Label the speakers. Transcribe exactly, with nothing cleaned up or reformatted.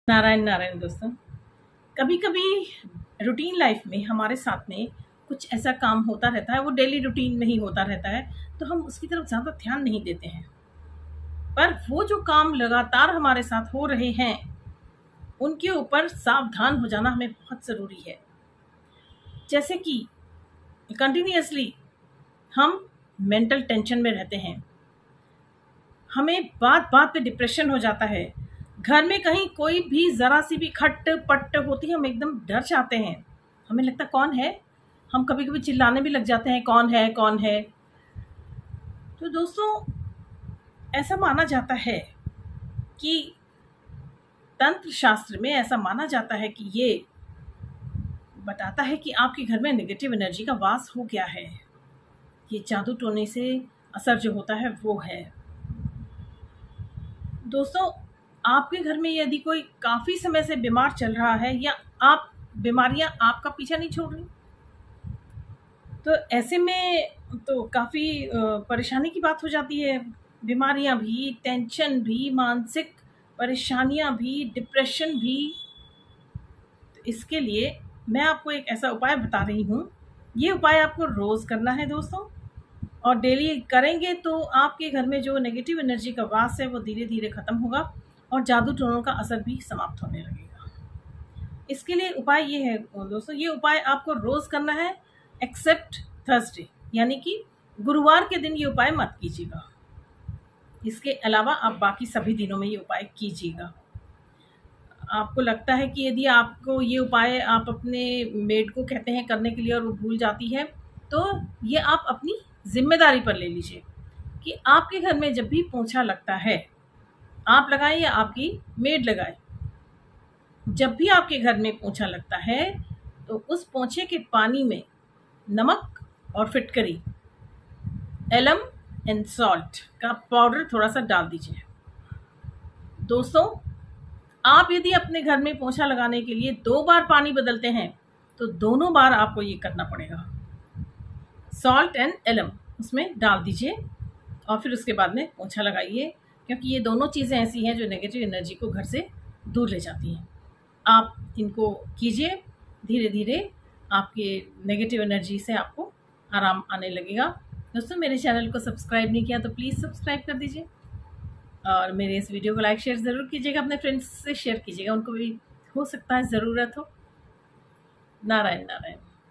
Speaker 1: नारायण नारायण दोस्तों, कभी कभी रूटीन लाइफ में हमारे साथ में कुछ ऐसा काम होता रहता है, वो डेली रूटीन में ही होता रहता है, तो हम उसकी तरफ ज़्यादा ध्यान नहीं देते हैं। पर वो जो काम लगातार हमारे साथ हो रहे हैं, उनके ऊपर सावधान हो जाना हमें बहुत ज़रूरी है। जैसे कि कंटिन्यूअसली हम मेंटल टेंशन में रहते हैं, हमें बात बात पे डिप्रेशन हो जाता है, घर में कहीं कोई भी ज़रा सी भी खट पट होती है, हम एकदम डर जाते हैं, हमें लगता कौन है, हम कभी कभी चिल्लाने भी लग जाते हैं कौन है कौन है। तो दोस्तों, ऐसा माना जाता है कि तंत्र शास्त्र में ऐसा माना जाता है कि ये बताता है कि आपके घर में नेगेटिव एनर्जी का वास हो गया है। ये जादू टोने से असर जो होता है वो है। दोस्तों, आपके घर में यदि कोई काफ़ी समय से बीमार चल रहा है या आप बीमारियां आपका पीछा नहीं छोड़ रही, तो ऐसे में तो काफ़ी परेशानी की बात हो जाती है। बीमारियां भी, टेंशन भी, मानसिक परेशानियां भी, डिप्रेशन भी। तो इसके लिए मैं आपको एक ऐसा उपाय बता रही हूँ। ये उपाय आपको रोज़ करना है दोस्तों, और डेली करेंगे तो आपके घर में जो नेगेटिव एनर्जी का वास है वो धीरे धीरे ख़त्म होगा और जादू टोनों का असर भी समाप्त होने लगेगा। इसके लिए उपाय ये है दोस्तों, ये उपाय आपको रोज़ करना है एक्सेप्ट थर्सडे, यानी कि गुरुवार के दिन ये उपाय मत कीजिएगा। इसके अलावा आप बाकी सभी दिनों में ये उपाय कीजिएगा। आपको लगता है कि यदि आपको ये उपाय आप अपने मेड को कहते हैं करने के लिए और वो भूल जाती है, तो ये आप अपनी जिम्मेदारी पर ले लीजिए कि आपके घर में जब भी पोंछा लगता है, आप लगाएं या आपकी मेड लगाए, जब भी आपके घर में पोंछा लगता है तो उस पोंछे के पानी में नमक और फिटकरी, एलम एंड सॉल्ट का पाउडर थोड़ा सा डाल दीजिए। दोस्तों, आप यदि अपने घर में पोंछा लगाने के लिए दो बार पानी बदलते हैं तो दोनों बार आपको ये करना पड़ेगा। सॉल्ट एंड एलम उसमें डाल दीजिए और फिर उसके बाद में पोंछा लगाइए, क्योंकि ये दोनों चीज़ें ऐसी हैं जो नेगेटिव एनर्जी को घर से दूर ले जाती हैं। आप इनको कीजिए, धीरे धीरे आपके नेगेटिव एनर्जी से आपको आराम आने लगेगा। दोस्तों, मेरे चैनल को सब्सक्राइब नहीं किया तो प्लीज़ सब्सक्राइब कर दीजिए, और मेरे इस वीडियो को लाइक शेयर ज़रूर कीजिएगा, अपने फ्रेंड्स से शेयर कीजिएगा, उनको भी हो सकता है ज़रूरत हो। नारायण नारायण।